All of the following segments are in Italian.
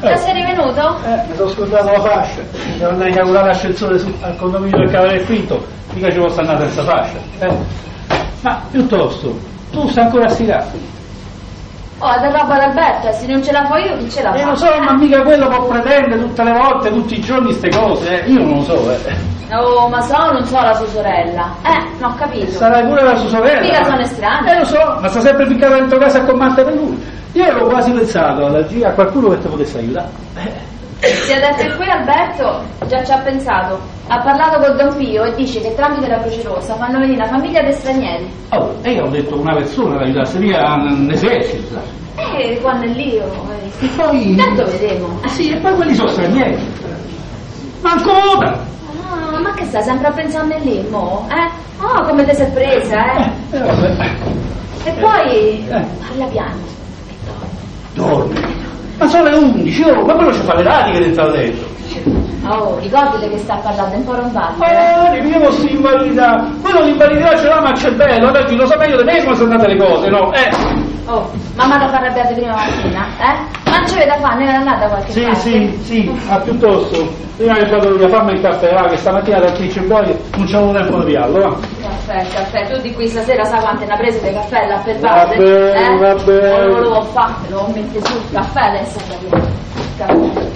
già sei rivenuto? Mi sono scordato la fascia. Devo andare a inaugurare l'ascensore al condominio del Cavaliere Quinto, mica ci posso andare senza fascia. Ma piuttosto, tu stai ancora a stirare. Oh, da roba d'Alberto, se non ce la fo io, chi ce la fa? Lo so, ma mica quello può pretendere tutte le volte, tutti i giorni ste cose, io non lo so, Oh, ma so o non so la sua sorella? Non ho capito. Sarai pure la sua sorella. Mica sono estranea. Lo so, ma sta sempre ficcato dentro casa a combattere per lui. Io avevo quasi pensato a qualcuno che ti potesse aiutare. Si è detto che qui Alberto già ci ha pensato. Ha parlato con Don Pio e dice che tramite la Croce Rossa fanno venire una famiglia di stranieri. Oh, e io ho detto una persona da aiutarsi via un esercito. Quando è lì io. E poi. Intanto vedremo. Sì, e poi quelli sono stranieri. Manco vota. Ma che stai sempre a pensare lì, mo? Oh, come te sei presa, Vabbè. E poi parla piano. Dormi. Ma sono le 11, ma quello ci fa le radiche dentro dentro. Oh, ricordate che sta parlando un po' rombato. Io posso invalidare. Quello l'invalidità ce l'ha, ma c'è bello. Adesso lo so meglio di me come sono andate le cose, no? Oh, mamma lo fa arrabbiare prima mattina, Ma non c'è da fare, ne era andata da qualche parte? Sì, ma piuttosto, prima che vado via, fammi il caffè, va, che stamattina da qui c'è poi non c'avevo tempo di piarlo, va. Caffè, tu di qui stasera sai quante ne ha prese di caffè là per base? Vabbè. Non lo volevo fare, lo mette sul caffè adesso caffè.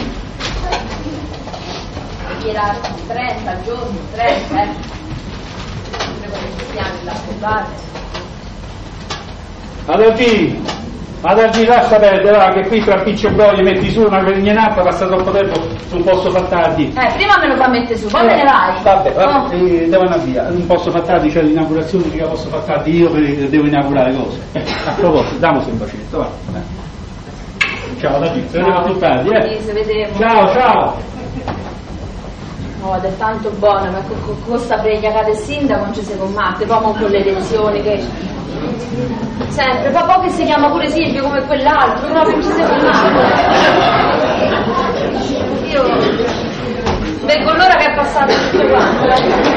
Era 30 al giorno, 30, Sempre con i cristiani là per base. Adagì, lascia perdere, va, che qui tra picci e brogli metti su una gregninata, passa troppo tempo, non posso far tardi. Prima me lo fa mettere su, poi me ne vai. Vabbè, devo andare via, non posso far tardi, c'è l'inaugurazione, mica posso far tardi io perché devo inaugurare cose. A proposito, damose un bacetto, va. Ciao Adagì, ci vediamo più tardi, Sì, se vedremo. Ciao. Oh, ed è tanto buona, ma con questa pregna del sindaco non ci si combatte, poi con le elezioni che sempre, poi che si chiama pure Silvio come quell'altro, proprio non ci si combatte. Io vengo l'ora che è passato tutto quanto.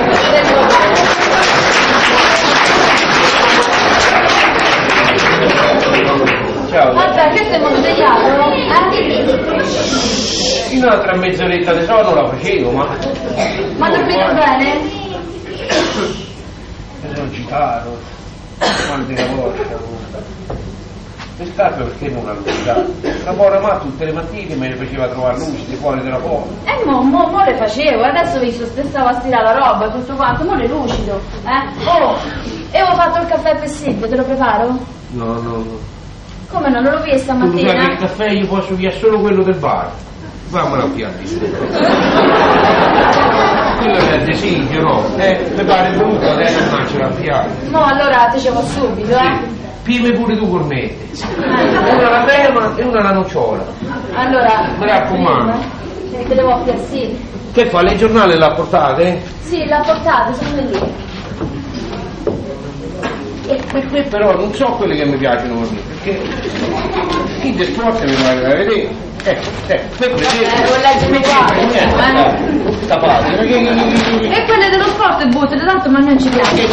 Ciao. Vabbè, che sei montegliato? Fino a tra mezz'oretta di sonno la facevo, ma dormito bene? Esercitato, quante volte l'estate perché non l'ha lucida? La povera ma tutte le mattine me ne faceva trovare lucide fuori dalla porta. Mo le facevo, adesso visto stavo a stirare la roba, tutto quanto, mo le lucido, Oh, e ho fatto il caffè per Silvio, te lo preparo? No. Come no, non lo vi stamattina? Tu il caffè io posso via solo quello del bar. Vammela a piatti. Quello è il desiderio, no? Mi pare brutto adesso non ce l'ha piatti. No, allora te ce l'ho subito, Pime pure tu col mette. Una la crema e una la nocciola. Allora, mi raccomando. Te devo appiassire. Che fa? Le giornali l'ha portate? Sì, l'ha portate, sono lì. E però non so quelle che mi piacciono a me, perché chi di sport mi pare da vedere. Devo leggere qua. Tapate. E quelle dello sport buttate, tanto ma non ci piace.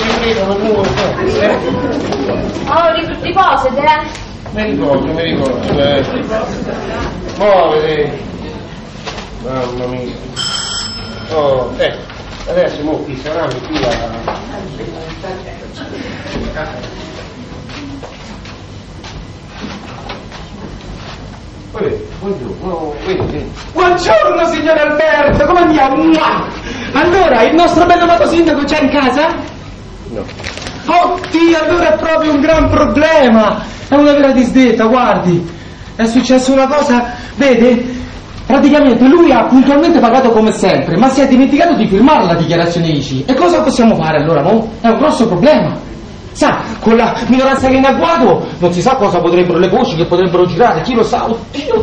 Oh, riposate, Mi ricordo. Muovete. Mamma mia. Oh, adesso mo chi sarà qui Buongiorno signor Alberto, come andiamo? Allora, il nostro bello amato sindaco c'è in casa? No. Oddio, allora è proprio un gran problema. È una vera disdetta, guardi. È successa una cosa, vede? Praticamente lui ha puntualmente pagato come sempre, ma si è dimenticato di firmare la dichiarazione ICI. E cosa possiamo fare allora, no? È un grosso problema. Sa, con la minoranza che è in agguato non si sa cosa potrebbero, le voci che potrebbero girare, chi lo sa? Oddio.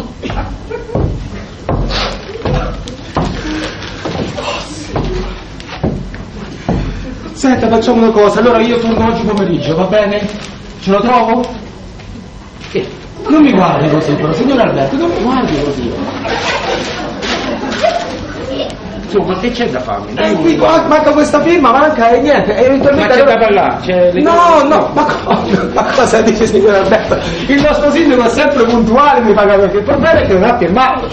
Senta, facciamo una cosa, allora io torno oggi pomeriggio, va bene? Ce lo trovo? Non mi guardi così però, signor Alberto, non mi guardi così. insomma, che c'è da farmi? Qui manca questa firma, manca e niente, e eventualmente... Ma c'è da parlare? No, ma cosa dice signor Alberto? Il nostro sindaco è sempre puntuale, mi paga perché il problema è che non ha firmato.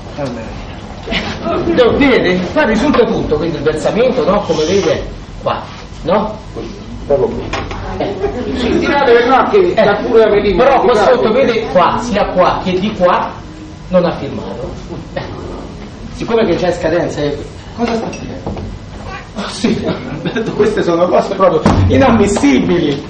Vede? Qua risulta tutto, quindi il versamento, no? Come vede qua, no? Proprio qui. Sì, tirate le macchine, pure la vediamo. Però qua sotto, vede qua, sia qua che di qua, non ha firmato. Siccome che c'è scadenza, cosa sta facendo? Oh sì, Alberto, queste sono cose proprio inammissibili.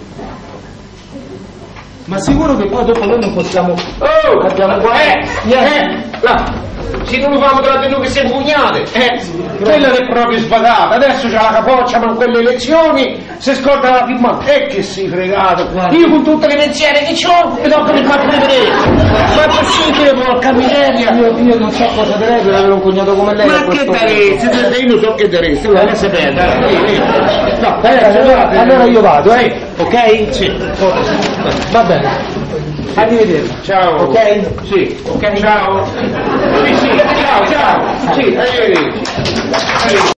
Ma sicuro che poi dopo noi non possiamo... Oh! Abbiamo qua... Là! Se non lo famo tra di noi che siamo cugnate, quella è proprio sbagata, adesso c'è la capoccia, ma in quelle elezioni si scorda la firma, che si fregato, guarda. Io con tutte le pensiere che c'ho, mi tocca per farmi vedere, ma è possibile, porca miseria. Io non so cosa darei per avere un cognato come lei. Ma che daresti? Io non so che daresti, non si perde. No, allora io vado, ok? Sì. Va bene. Arrivederci. Ciao. Ok? Sì. Ok. Ciao. Sì, ciao. Sì, arrivederci.